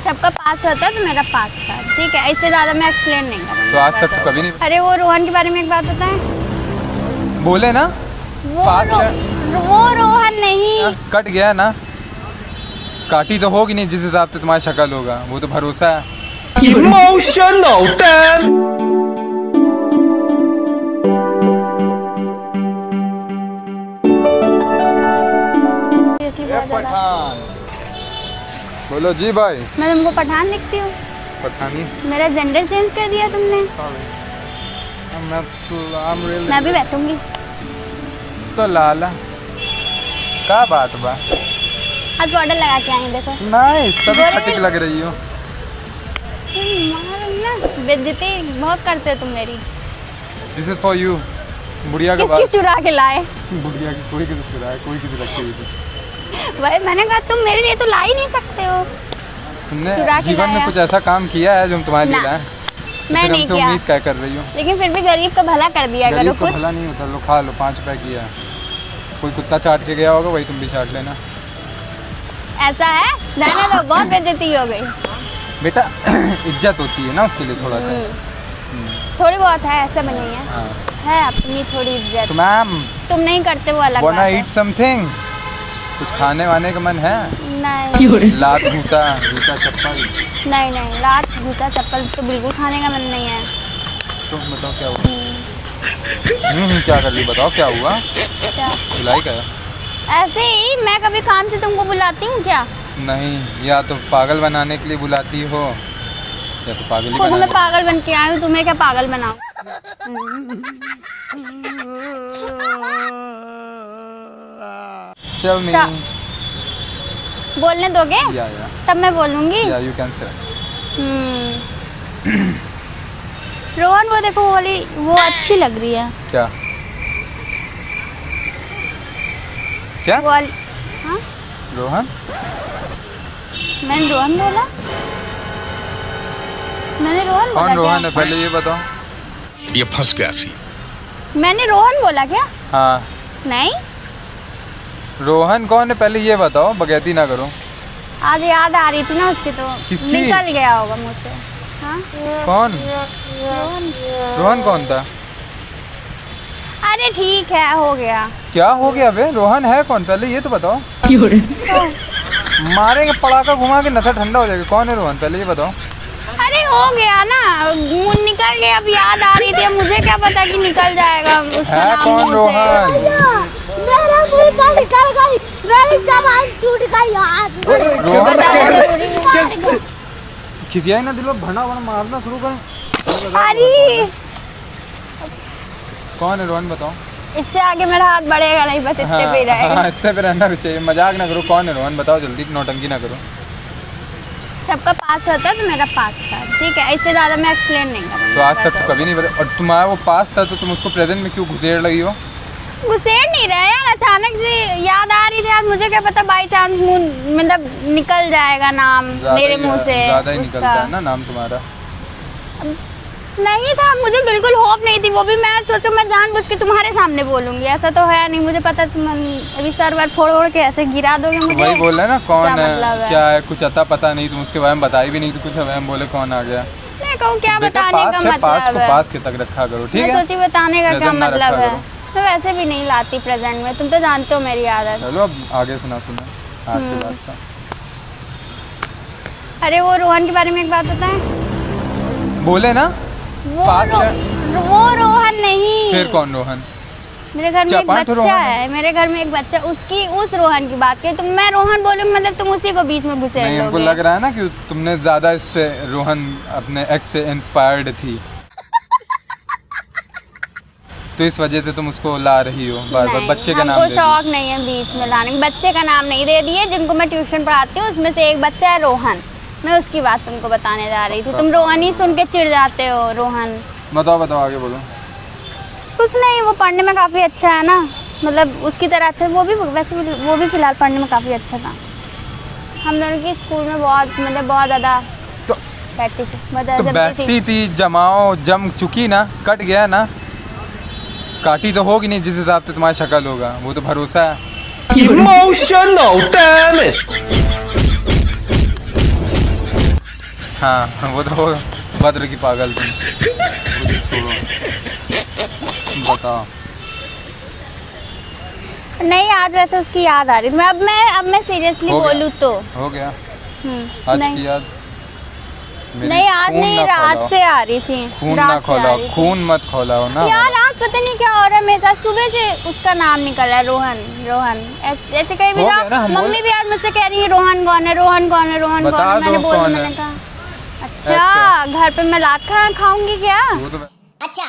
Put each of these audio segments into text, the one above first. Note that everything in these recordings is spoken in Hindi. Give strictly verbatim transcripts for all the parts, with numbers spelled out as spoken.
सबका पास्ट होता है तो मेरा पास्ट था, ठीक है, इससे ज्यादा मैं एक्सप्लेन नहीं करूँगी। तो आज तक तो कभी नहीं। अरे वो रोहन के बारे में एक बात बताएं। बोले ना वो रो, वो रोहन नहीं, कट गया ना, काटी तो होगी नहीं जिस हिसाब से तुम्हारा शक्ल होगा, वो तो भरोसा है। Emotional damn। पठान बोलो जी भाई। मैं तुमको पठान दिखती हूँ? पठानी मेरा जेंडर चेंज कर दिया तुमने। मैं, मैं भी बैठूंगी तो लाला क्या बात बा। आज बॉर्डर लगा के आई, देखो नाइस, तभी फटिक लग रही हो। बेइज्जती बहुत करते हो तुम मेरी। This is for you. बुढ़िया के किसकी चुरा के लाए? बुढ़िया की कोई किसी चुरा है, कोई किसी रखी हुई थी। भाई मैंने कहा तुम मेरे लिए तो ला ही नहीं सकते हो। तुमने जीवन में कुछ ऐसा काम किया है जो हम तुम्हारे लिए लाए? मैं नहीं किया। उम्मीद क्या कर रही हो? लेकिन फिर भी गरीब का भला कर दिया करो कुछ। भला नहीं होता, लो खा लो, पाँच रुपए किया। कोई कुत्ता चाट के गया होगा, वही तुम भी चाट लेना। ऐसा है? रहने दो, बहुत बेइज्जती हो गई। बेटा इज्जत होती है ना उसके लिए थोड़ा सा। थोड़ी बहुत है, ऐसा भी नहीं है। है अपनी थोड़ी इज्जत। मैम तुम नहीं करते वो अलग बात है। ईट समथिंग, कुछ खाने वाने का मन है? नहीं। लात घूसा घूसा चप्पल? नहीं नहीं, लात घूसा चप्पल तो बिल्कुल खाने का मन नहीं है। तुम बताओ क्या हुआ? हम्म क्या कर रही, बताओ क्या हुआ? क्या बुलाई क्या? ऐसे ही मैं कभी काम से तुमको बुलाती हूँ क्या? नहीं, या तो पागल बनाने के लिए बुलाती हो या तो पागल ही खुद मैं पागल बन के आई हूँ, तुम्हें क्या पागल बनाऊं? चल मी बोलने दोगे? या, या। तब मैं बोलूंगी। या यू कैन से। रोहन वो देखो, वो वाली वो अच्छी लग रही है। क्या क्या वो वाली? हाँ रोहन? मैंने रोहन बोला? मैंने रोहन बोला? कौन रोहन है पहले ये बताओ। ये फंस गया सी। मैंने रोहन बोला क्या? हाँ नहीं। रोहन कौन है पहले ये बताओ, बगैती ना करो। आज याद आ रही थी ना उसकी, तो किसकी? निकल गया होगा मुझसे। हाँ? कौन रोहन? रोहन कौन था? अरे ठीक है, हो गया। क्या हो गया बे? रोहन है कौन पहले ये तो बताओ। मारेंगे पड़ाका घुमा के, नशा ठंडा हो जाएगा। कौन है रोहन पहले ये बताओ। अरे हो गया ना, मुँह निकल गया, अब याद आ रही थी, अब मुझे क्या पता कि निकल जाएगा उसका है नाम कौन मुँह से। रोहन? मेरा मुंह से निकल गई, मेरी जबान टूट गई यार। रोहन खिसियाई ना, दिल में भरना भरना मारना शुरू करें। अरे कौन है रोहन बताओ। इससे आगे मेरा हाथ बढ़ेगा नहीं, बस इतने पे रहेगा। हाँ, इतने पे रहना भी चाहिए। मजाक ना करो। कौन है रोहन बताओ जल्दी, नौटंकी ना करो। सबका पास्ट होता है तो मेरा पास्ट था, ठीक है, इससे ज्यादा मैं एक्सप्लेन नहीं करूँगी। तो आज तक तो कभी नहीं बता। और तुम्हारा वो पास्ट था तो तुम उसको प्रेजेंट में क्यों घुसेड़ लगी हो? घुसेड़ नहीं रहे यार, अचानक से याद आ रही थी आज, मुझे क्या पता बाई चांस मुंह मतलब निकल जाएगा नाम मेरे मुंह से। ज्यादा ही निकलता है ना नाम तुम्हारा। नहीं था, मुझे बिल्कुल होप नहीं थी। वो भी मैं सोचो मैं जानबूझ के तुम्हारे सामने बोलूंगी, ऐसा तो है नहीं। मुझे पता तुम अभी सर वर फोड़ फोड़ के ऐसे गिरा दोगे मुझे। वही बोल रहे ना कौन क्या है, मतलब है? क्या है, कुछ अता पता नहीं। तुम उसके बारे में बताई भी नहीं तो कुछ हम बोले कौन आ गया। मैं कहूँ क्या बताने का मतलब पास को है? पास के तक रखा करो, ठीक है। मैं सोची बताने का क्या मतलब है। करो। मैं वैसे भी नहीं लाती प्रेजेंट में, तुम तो जानते हो मेरी आदत। चलो अब आगे सुना सुना आज के बाद से। अरे वो रोहन के बारे में एक बात बताएं। बोले ना वो रो, वो रोहन नहीं। फिर कौन रोहन? मेरे घर में एक बच्चा है, मेरे घर में एक बच्चा, उसकी उस रोहन की बात की। तुम मैं रोहन बोलूंगी मतलब तुम उसी को बीच में घुसेड़ लोगे। हमको लग रहा है ना कि तुमने ज्यादा इससे रोहन अपने एक्स से इंस्पायर्ड थी तो इस वजह से तुम उसको ला रही हो बार बार। बच्चे का नाम हमको शौक नहीं है बीच में लाने। बच्चे का नाम नहीं दे दिए, जिनको मैं ट्यूशन पढ़ाती हूँ उसमें से एक बच्चा है रोहन। मैं उसकी बात तुमको बताने जा रही थी, तुम रोहन ही सुन के चिढ़ जाते हो। रोहन बताओ बताओ आगे बोलो। कुछ नहीं, वो पढ़ने में काफ़ी अच्छा है ना, मतलब उसकी तरह अच्छा। वो भी वैसे भी वो भी फिलहाल पढ़ने में काफ़ी अच्छा था। हम दोनों की स्कूल में बहुत मतलब बहुत ज़्यादा बैठती थी, तो बैठती थी। जमाओ जम चुकी ना, कट गया ना, काटी तो होगी नहीं जिस हिसाब से तुम्हारा शक्ल होगा, वो तो भरोसा है। Emotional damage। हाँ वो तो हो बद्र की पागल तुम। बताओ। नहीं आज वैसे उसकी याद आ रही थी। मैं अब मैं अब मैं सीरियसली हो गया। बोलूँ तो हो गया हम्म, आज नहीं की याद। मेरी नहीं आज खून नहीं ना रात खौलाओ। से आ रही थी। खून रात ना से आ खोलाओ, रही थी। खून मत खोलाओ ना। यार आज पता नहीं क्या हो रहा है मेरे साथ। सुबह से उसका नाम निकल रहा है रोहन रोहन। ऐस- ऐसे कहीं भी हो जाओ गया ना, हम बोल- मम्मी भी आज मुझसे कह रही है रोहन कौन है रोहन कौन है रोहन बता कौन है। दो मैंने बोल कौन मैंने है। कहा अच्छा घर पे मैं लात खा खाऊंगी क्या। वो तो अच्छा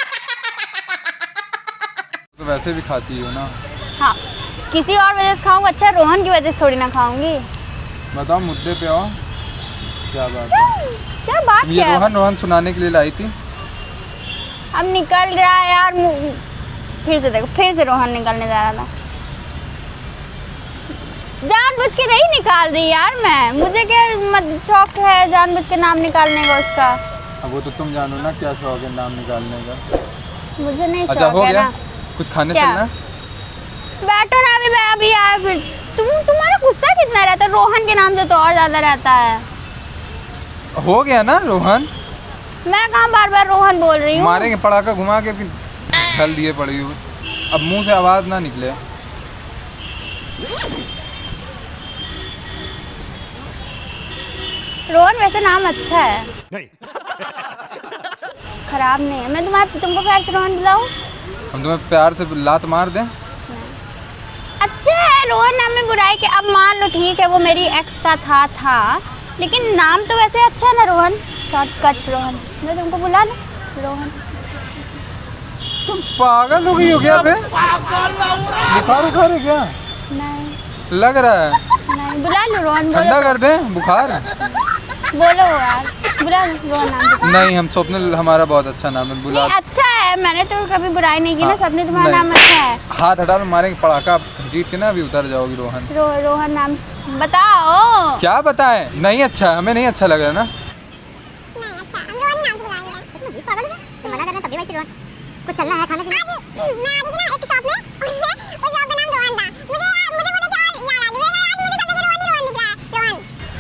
तो वैसे भी खाती हो ना। हाँ किसी और वजह से खाऊंगी। अच्छा रोहन की वजह से थोड़ी ना खाऊंगी। बताओ मुद्दे पे आओ, क्या बात है? क्या बात तुम ये क्या है? रोहन रोहन सुनाने के लिए लाई थी? अब निकल रहा है यार मुंह- फिर से देखो फिर से रोहन निकलने जा रहा था। जानबूझ के नहीं निकाल रही यार मैं। मुझे क्या मत शौक है जानबूझ के नाम निकालने का उसका। अब वो तो तुम जानो ना क्या शौक है नाम निकालने का। मुझे नहीं अच्छा शौक हो है गया ना। कुछ खाने क्या? चलना? बैठो ना अभी मैं अभी आया फिर। तुम तुम्हारा गुस्सा कितना रहता है रोहन के नाम से तो और ज्यादा रहता है। हो गया ना रोहन। मैं कहाँ बार बार रोहन बोल रही हूँ। मारेंगे पड़ाका घुमा के फिर ढल दिए पड़ी हुई। अब मुंह से आवाज ना निकले। रोहन वैसे नाम अच्छा है। नहीं। खराब नहीं है। मैं तुम्हारे तुमको प्यार से रोहन बुलाऊं? हम तुम्हें प्यार से लात मार दें? अच्छा है रोहन नाम में बुराई के। अब मान लो ठीक है वो मेरी एक्स का था था लेकिन नाम तो वैसे अच्छा है ना रोहन। शॉर्टकट रोहन। मैं तुमको बुला लूं रोहन? तुम पागल हो गई हो क्या बे? बुखार उखार है क्या? नहीं लग रहा है। नहीं बुला लो रोहन। ठंडा बोलो कर दे बुखार। बोलो यार बुला लो रोहन नाम से। नहीं हम स्वप्निल हमारा बहुत अच्छा नाम है बुला। नहीं अच्छा है। मैंने तो कभी बुराई नहीं की ना। हाँ, सबने तुम्हारा नहीं। नाम अच्छा है। हाथ हटा लो मारेंगे पड़ाका घसीट के ना अभी उतर जाओगी रोहन। रो, रोहन नाम से- बताओ। क्या बताएं? नहीं अच्छा हमें नहीं अच्छा लग रहा ना। कुछ चल रहा है खाने पीने। मैं आ रही थी ना एक शॉप में उसमें उस शॉप का नाम रोहन था। मुझे मुझे बोले कि और याद आ गया। यार मुझे पता नहीं रोहन ही रोहन दिख रहा है। रोहन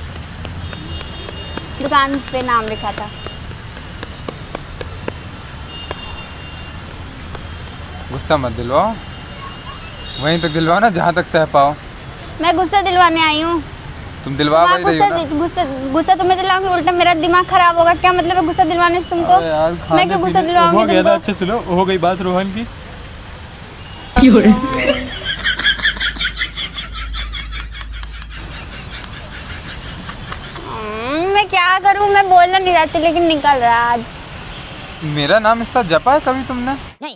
दुकान पे नाम लिखा था। गुस्सा मत दिलवाओ। वहीं तक दिलवाओ ना जहाँ तक सह पाओ। मैं गुस्सा दिलवाने आई हूँ। तुम दिलवा तुम्हारा वही रही हो गुस्सा ना। गुस्सा गुस्सा तुम्हें दिलाऊंगी उल्टा मेरा दिमाग खराब होगा। क्या मतलब है गुस्सा दिलवाने से तुमको? अरे यार, खाने मैं क्यों गुस्सा पीने- दिलवाऊंगी हो गया था। तुमको? अच्छा सुनो हो गई बात रोहन की। हम्म, मैं क्या करूँ मैं बोलना नहीं चाहती लेकिन निकल रहा है आज। मेरा नाम इतना जपा है कभी तुमने?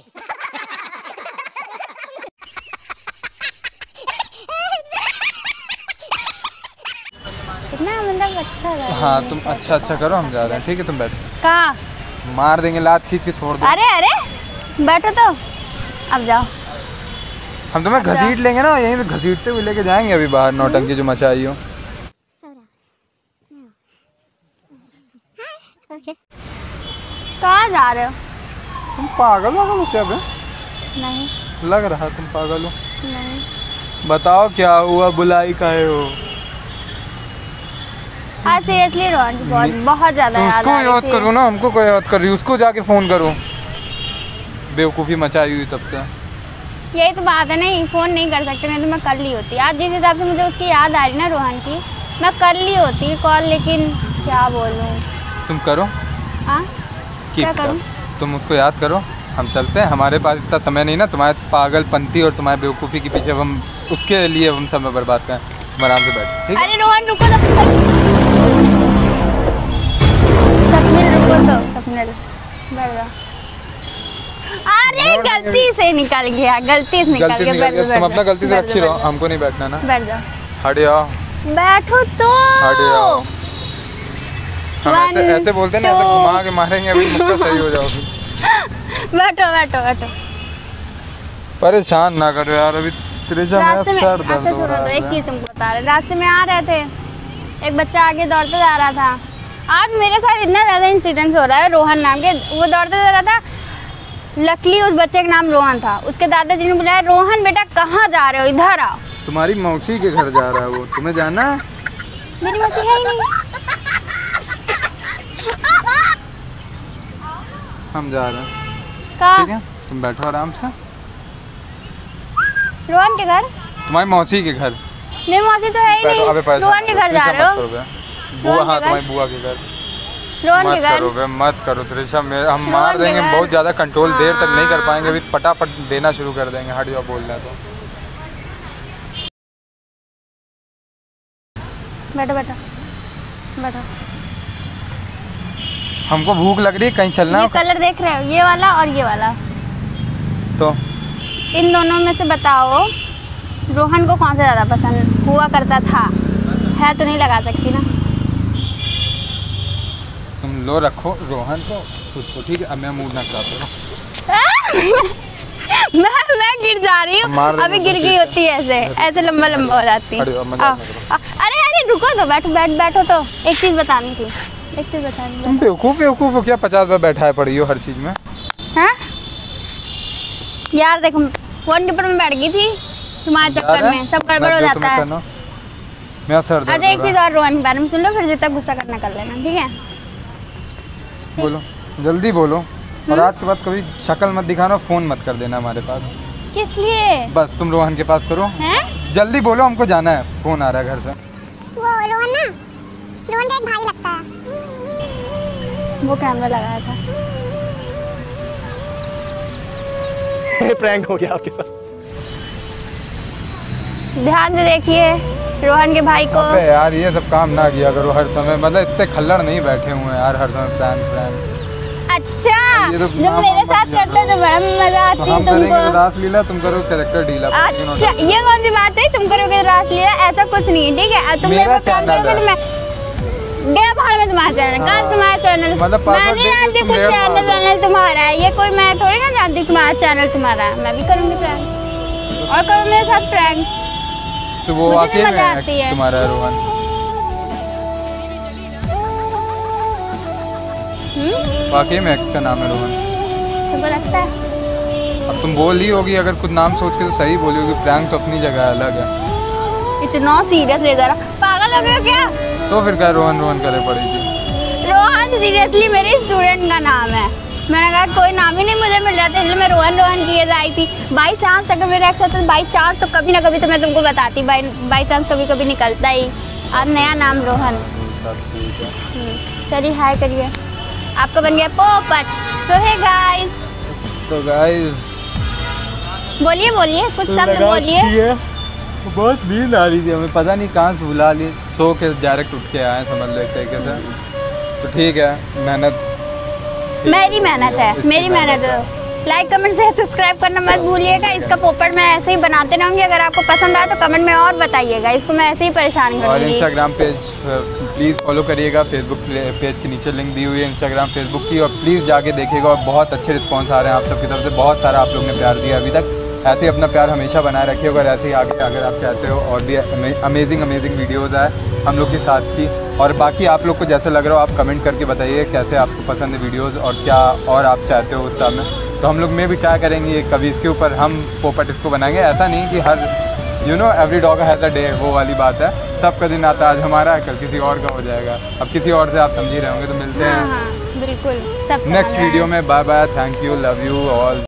कितना मतलब अच्छा लग रहा है। हाँ तुम अच्छा अच्छा करो हम जा रहे हैं। ठीक है तुम बैठो। कहाँ? मार देंगे लात खींच के छोड़ दो। अरे अरे बैठो तो अब जाओ। हम तुम्हें अच्छा। घसीट लेंगे ना यहीं से घसीटते हुए लेके जाएंगे अभी बाहर नौटंकी जो मचाई हो। कहाँ जा रहे हो? तुम पागल हो क्या बे? नहीं लग रहा है तुम पागल हो। नहीं। बताओ क्या हुआ बुलाई काहे हो? हाँ सीरियसली रोहन की बहुत बहुत ज्यादा तो याद उसको आ रही याद थी। करो ना हमको कोई याद कर रही उसको जाके फोन करो। बेवकूफ़ी मचाई हुई तब से। यही तो बात है नहीं फोन नहीं कर सकते। नहीं तो मैं कर ली होती। आज जिस हिसाब से मुझे उसकी याद आ रही ना रोहन की मैं कर ली होती कॉल लेकिन क्या बोलूँ। तुम करो हाँ क्या कीप करूँ? तुम उसको याद करो। हम चलते हैं हमारे पास इतना समय नहीं ना तुम्हारे पागलपंती और तुम्हारे बेवकूफ़ी के पीछे हम उसके लिए हम समय बर्बाद करें। तुम आराम से बैठो ठीक है? अरे रोहन रुको तो। सपनिल रुको तो सपनिल बैठ जाओ। अरे गलती से निकल गया गलती से निकल गलती गया। से बैठ निकल जाओ, गया। तुम बैठ अपना जाओ, गलती से बैठ रखी जाओ, रहो हमको नहीं बैठना ना। बैठ जाओ हट जाओ बैठो तो। हट जाओ। हम ऐसे One, ऐसे बोलते हैं ना ऐसे two. घुमा के मारेंगे अभी मुक्का सही हो जाओगी। बैठो बैठो बैठो। परेशान ना करो यार अभी त्रिजा मेरा रास्ते में सर अच्छा दर्द हो सुनो रहा तो एक है। चीज तुमको बता रहे। रास्ते में आ रहे थे एक बच्चा आगे दौड़ता जा रहा था। आज मेरे साथ इतना ज़्यादा इंसिडेंस हो रहा है रोहन नाम के। वो दौड़ता जा रहा था। लकली उस बच्चे का नाम रोहन था। उसके दादाजी ने बुलाया रोहन बेटा कहाँ जा रहे हो इधर आओ। तुम्हारी मौसी के घर जा रहा है वो तुम्हें जाना है? मेरी मौसी है ही नहीं। हम जा रहे हैं। कहाँ? ठीक है, तुम बैठो आराम से। रोहन के घर? तुम्हारी मौसी के घर। मेरी मौसी तो है ही बैठो, अबे नहीं। पैसा रोहन के घर जा रहे हो? बुआ, रोहन हाँ के तुम्हारी बुआ के घर। रोहन के मत घर? करो बे, मत करो त्रिशा, मैं हम रोहन मार के देंगे घर। बहुत ज़्यादा, कंट्रोल देर तक नहीं कर हाँ। पाएंगे, अभी पटापट देना शुरू कर देंगे। हट जाओ बोल रहे हैं तो। बैठो बैठो बैठो। हमको भूख लग रही है, कहीं चलना ये हो? कलर देख रहे हो, ये वाला और ये वाला, तो इन दोनों में से बताओ रोहन को कौन सा ज़्यादा पसंद हुआ करता था? है तो नहीं लगा सकती ना। तुम लो रखो रोहन को खुद को, ठीक है? अब मैं मूड ना खराब करो। मैं मैं गिर जा रही हूँ, मार देना अभी गिर तुम गई चीज़ होती है ऐसे ऐसे लंबा लंबा हो जाती अरे, अब मजाक आ, ना आ, अरे अरे रुको तो, बैठो बैठ बैठो तो। एक चीज़ बतानी थी, एक चीज़ बतानी तुम थी। बेवकूफ़ बेवकूफ़ हो क्या? पचास बार बैठा है पड़ी हो हर चीज़ में। हाँ यार देखो, फोन के ऊपर मैं बैठ गई थी तुम्हारे चक्कर में, सब गड़बड़ हो जाता है। मेरा सर दर्द अच्छा एक हो रहा चीज़ और रोहन के बारे में सुन लो, फिर जितना गुस्सा करना कर लेना, ठीक है? है। बोलो जल्दी बोलो, और आज के बाद कभी शक्ल मत दिखाना, फ़ोन मत कर देना हमारे पास। किस लिए बस तुम रोहन के पास करो, हैं? जल्दी बोलो, हमको जाना है, फ़ोन आ रहा है घर से। वो रोहन ना, रोहन का एक भाई लगता है। वो कैमरा लगाया था। प्रैंक हो गया आपके साथ। ध्यान से देखिए रोहन के भाई को। अबे यार ये सब काम ना किया करो हर समय, मतलब इतने खल्लड़ नहीं बैठे हुए हैं यार हर समय प्लान प्लान। अच्छा ये तो जब नाम मेरे वाम साथ मत लिया करते हो तो बड़ा मजा तो आती हम है करेंगे तो तुमको। रासलीला, तुम करो कैरेक्टर डीला। अच्छा ये कौन सी बात है, तुम करोगे तो रासलीला? ऐसा कुछ नहीं है, ठीक है? तुम मेरे मेरा को प्रैंक चैनल करोगे तो मैं गया भाड़ में तुम्हारा चैनल। कहाँ हाँ। तुम्हारा चैनल? मतलब मैं password नहीं दे के जानती तुम कुछ मेरे चैनल पास वैनल तुम्हारा है, ये कोई मैं थोड़ी ना जानती तुम्हारा चैनल तुम्हारा है। मैं भी करूँगी प्रैंक, और करो मेरे साथ प्रैंक। तो वो मुझे भी वाकई में मजा ex आती है। तुम्हारा है रोहन? हम्म वाकई में एक्स का नाम है रोहन? तुमको लगता है? अब तुम बोल ही होगी, अगर कुछ नाम सोच के तो सही बोली होगी, प्रैंक तो अपनी जगह अलग है। इतना सीरियस ले जा रहा, पागल हो गए हो क्या? तो फिर क्या रोहन रोहन करे पड़ी थी? रोहन सीरियसली मेरे स्टूडेंट का नाम है। मैंने कहा कोई नाम ही नहीं मुझे मिल रहा था, इसलिए मैं रोहन रोहन किए आई थी। बाई चांस अगर मेरा एक्स होता तो बाई चांस तो कभी ना कभी तो मैं तुमको बताती, बाई बाई चांस कभी कभी निकलता ही। आज नया नाम रोहन। सब ठीक है। हम्म, चलिए हाय करिए, आपका बन गया पोपट। सो हे गाइस, तो गाइस बोलिए बोलिए कुछ शब्द बोलिए। बहुत नींद आ रही थी हमें, पता नहीं कहाँ से बुला ली, सो के डायरेक्ट उठ के आए समझ लो एक तरीके से। तो ठीक है, मेहनत मेरी मेहनत है, इसकी मेरी मेहनत है। लाइक कमेंट से सब्सक्राइब करना मत भूलिएगा। इसका पोपट मैं ऐसे ही बनाते रहूँगी, अगर आपको पसंद आए तो कमेंट में और बताइएगा, इसको मैं ऐसे ही परेशान और करूँगी। इंस्टाग्राम पेज प्लीज़ फॉलो करिएगा, फेसबुक पेज के नीचे लिंक दी हुई है इंस्टाग्राम फेसबुक की, और प्लीज़ जाके देखिएगा। और बहुत अच्छे रिस्पांस आ रहे हैं आप सबकी तरफ से, बहुत सारा आप लोग ने प्यार दिया अभी तक। ऐसे ही अपना प्यार हमेशा बनाए रखिएगा, और ऐसे ही आगे अगर आप चाहते हो और भी अमेजिंग अमेजिंग वीडियोज़ आए हम लोग के साथ की। और बाकी आप लोग को जैसे लग रहा हो आप कमेंट करके बताइए कैसे आपको पसंद है वीडियोज़, और क्या और आप चाहते हो उस टाइम में, तो हम लोग में भी ट्राई करेंगे कभी इसके ऊपर हम पोपट इसको बनाएंगे। ऐसा नहीं कि हर you know every dog has a day, वो वाली बात है। सबका दिन आता है, आज हमारा है कल किसी और का हो जाएगा। अब किसी और से आप समझ ही रहे होंगे, तो मिलते हाँ हैं हाँ बिल्कुल, सब नेक्स्ट वीडियो में। Bye bye, thank you, love you all.